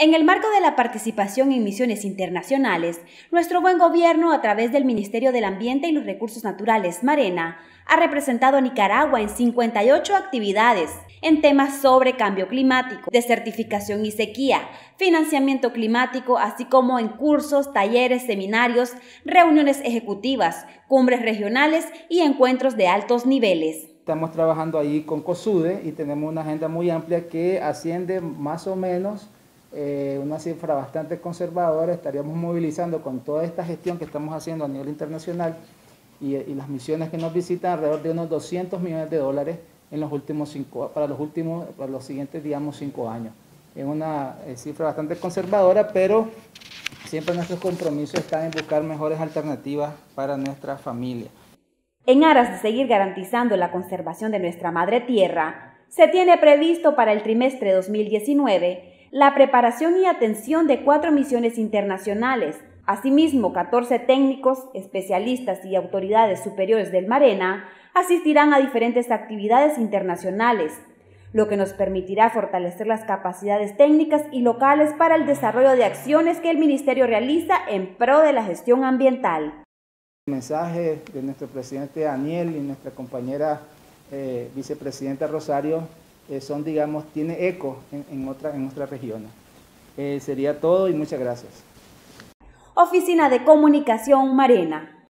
En el marco de la participación en misiones internacionales, nuestro buen gobierno, a través del Ministerio del Ambiente y los Recursos Naturales, Marena, ha representado a Nicaragua en 58 actividades en temas sobre cambio climático, desertificación y sequía, financiamiento climático, así como en cursos, talleres, seminarios, reuniones ejecutivas, cumbres regionales y encuentros de altos niveles. Estamos trabajando ahí con COSUDE y tenemos una agenda muy amplia que asciende más o menos una cifra bastante conservadora. Estaríamos movilizando con toda esta gestión que estamos haciendo a nivel internacional y las misiones que nos visitan alrededor de unos $200 millones en para los siguientes, digamos, 5 años. Es una cifra bastante conservadora, pero siempre nuestros compromisos están en buscar mejores alternativas para nuestra familia. En aras de seguir garantizando la conservación de nuestra madre tierra, se tiene previsto para el trimestre 2019 la preparación y atención de 4 misiones internacionales. Asimismo, 14 técnicos, especialistas y autoridades superiores del Marena asistirán a diferentes actividades internacionales, lo que nos permitirá fortalecer las capacidades técnicas y locales para el desarrollo de acciones que el Ministerio realiza en pro de la gestión ambiental. El mensaje de nuestro presidente Daniel y nuestra compañera vicepresidenta Rosario tiene eco en otras regiones. Sería todo y muchas gracias. Oficina de Comunicación Marena.